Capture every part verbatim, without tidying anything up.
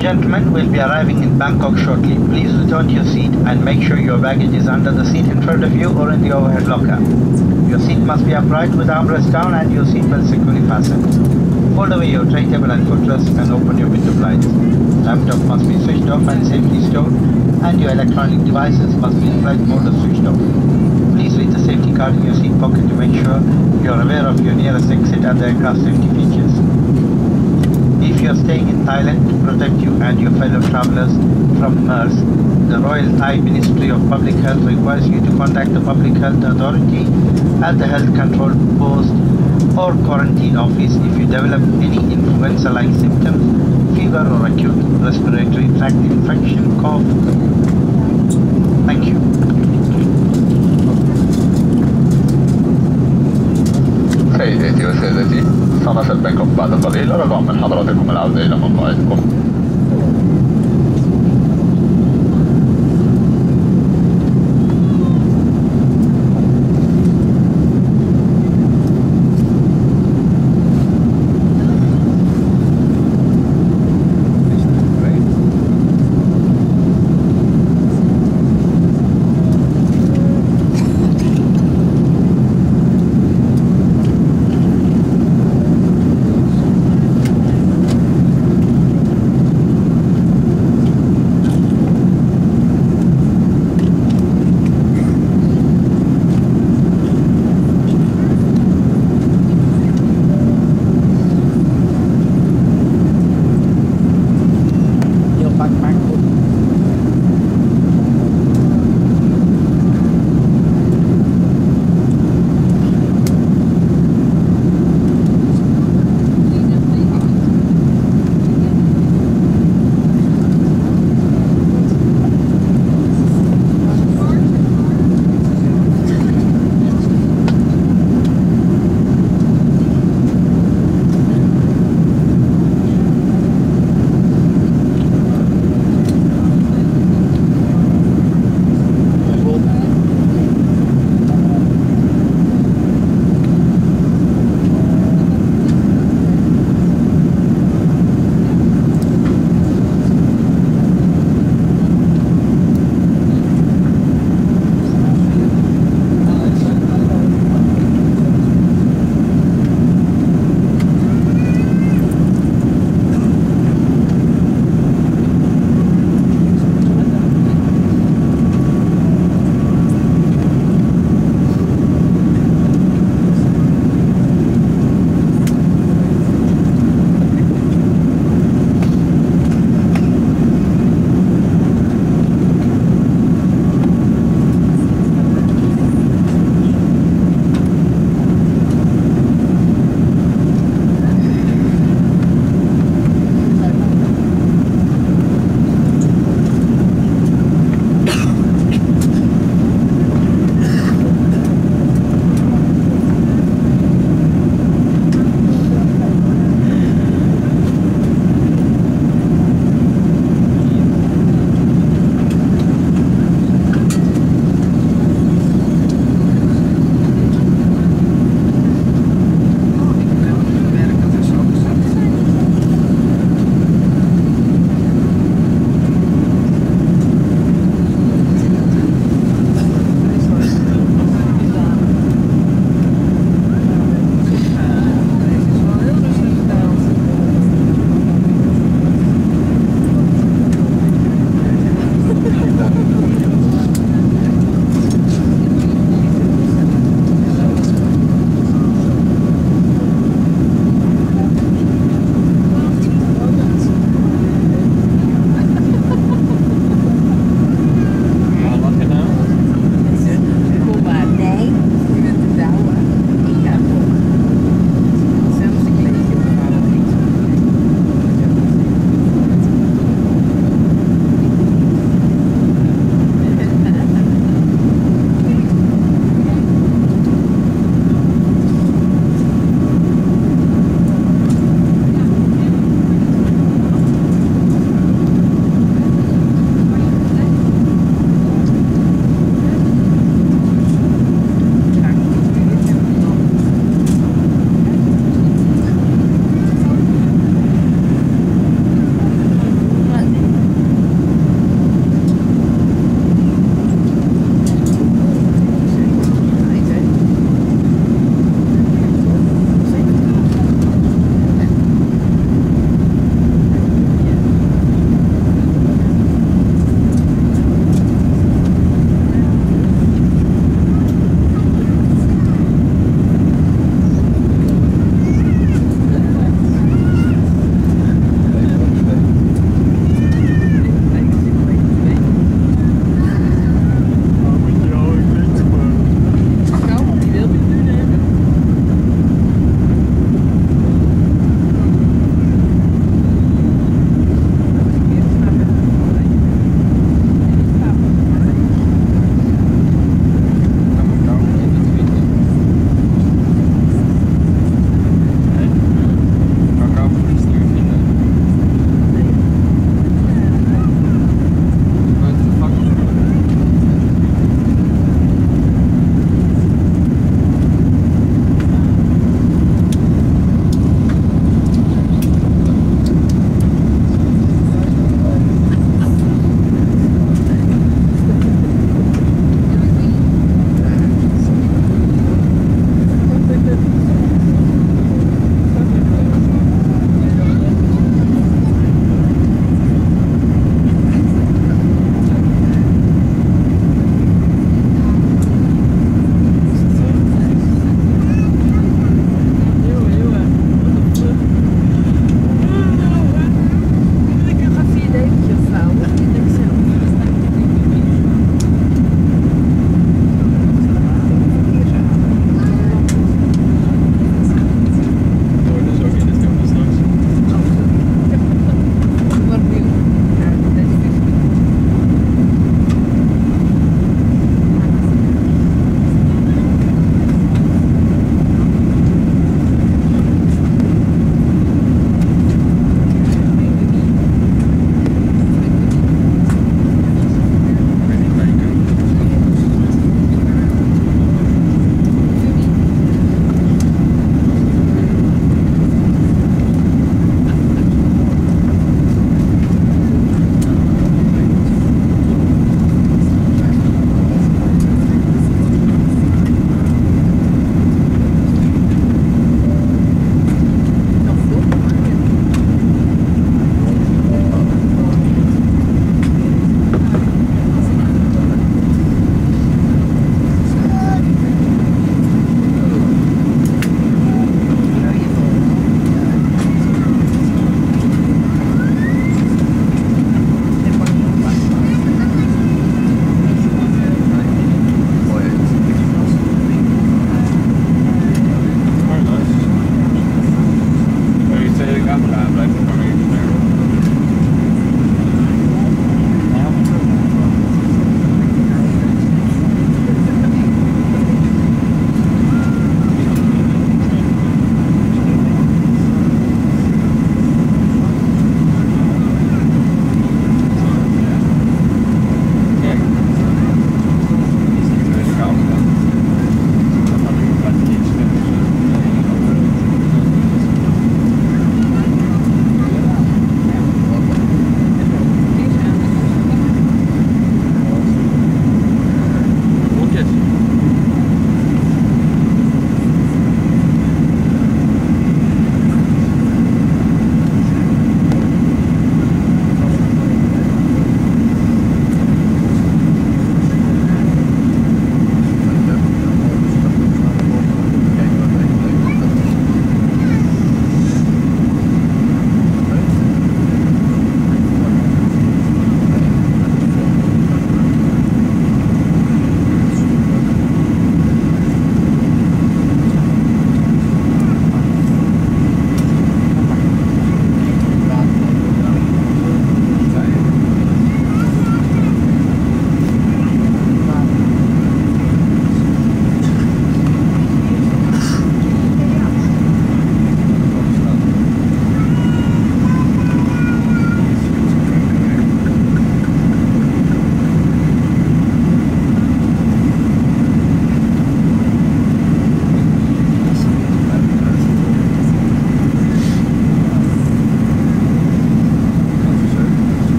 Gentlemen, will be arriving in Bangkok shortly. Please return to your seat and make sure your baggage is under the seat in front of you or in the overhead locker. Your seat must be upright with armrest down and your seatbelt securely fastened. Fold away your tray table and footrest and open your window blinds. Laptop must be switched off and safely stored, and your electronic devices must be in flight mode or switched off. Please read the safety card in your seat pocket to make sure you are aware of your nearest exit and the aircraft safety features. If you are staying in Thailand, to protect you and your fellow travelers from MERS, the Royal Thai Ministry of Public Health requires you to contact the Public Health Authority at the Health Control Post or Quarantine Office if you develop any influenza-like symptoms, fever or acute respiratory tract infection, cough. Thank you. سيداتي وسادتي، سنصل بكم بعد قليل. رجاء من حضراتكم العودة إلى مقاعدكم.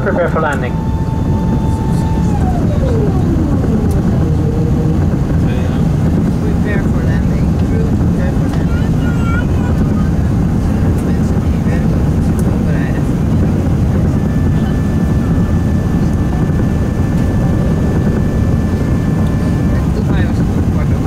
Aircraft prepare for landing. Prepare for landing. Crew, prepare for landing. Mensen die werken moeten zich voorbereiden. Dubai was het ook kwart over.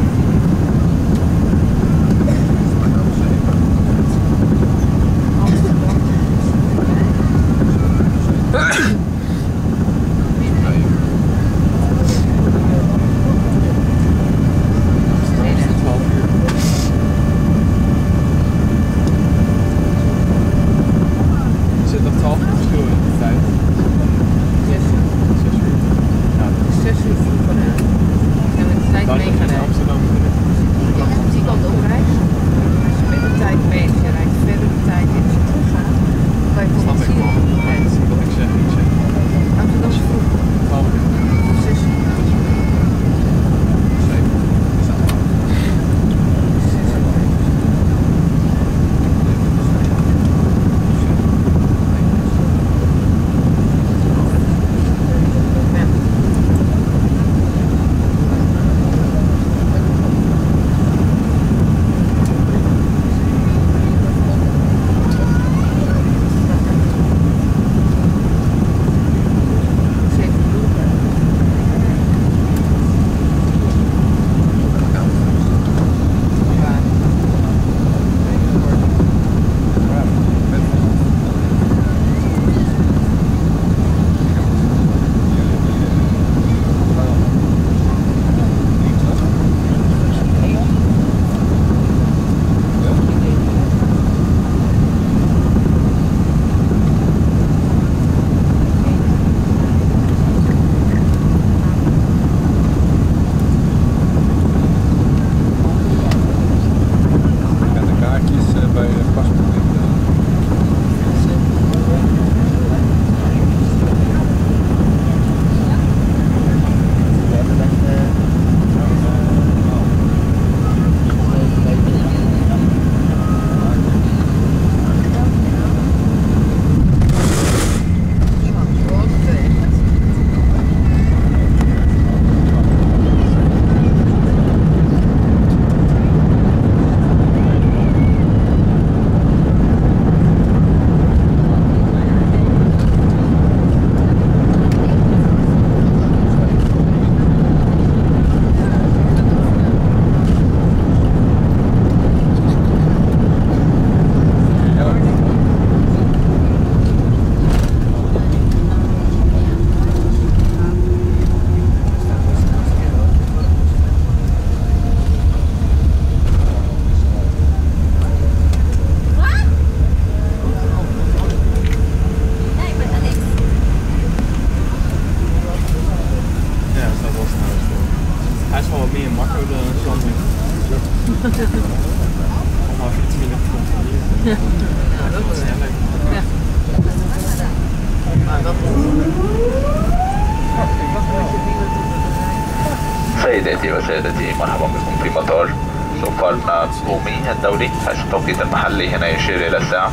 سيداتي وسادتي، مرحبا بكم في مطار سوفرنا بومي الدولي، حيث التوقيت المحلي هنا يشير إلى الساعة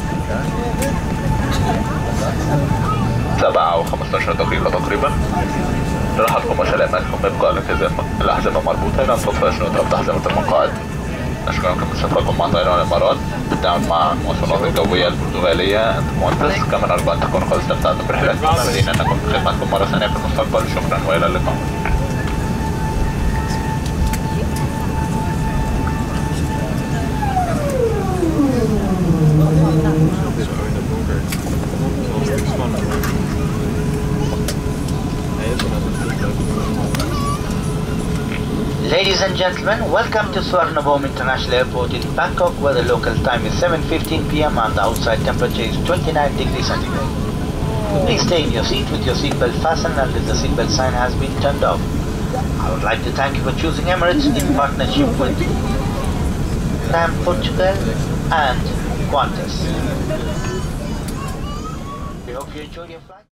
سبعة وخمسة عشر دقيقة تقريبا. راحتكم وسلامتكم، ابقاء الأحزمة مربوطة، لم تطفئ شنطة أحزمة المقاعد. نشكركم من سفركم مع طيران الإمارات بالتعاون مع المواصلات الجوية البرتغالية أنتم مهندس. كما نرجو أن تكونوا قد استمتعتم برحلتكم، متمنين أن نكون في خدمتكم مرة ثانية في المستقبل. شكرا وإلى اللقاء. Ladies and gentlemen, welcome to Suvarnabhumi International Airport in Bangkok, where the local time is seven fifteen p m and the outside temperature is twenty-nine degrees centigrade. Please stay in your seat with your seatbelt fastened until the seatbelt sign has been turned off. I would like to thank you for choosing Emirates in partnership with Sam Portugal and Qantas. We hope you enjoyed your flight.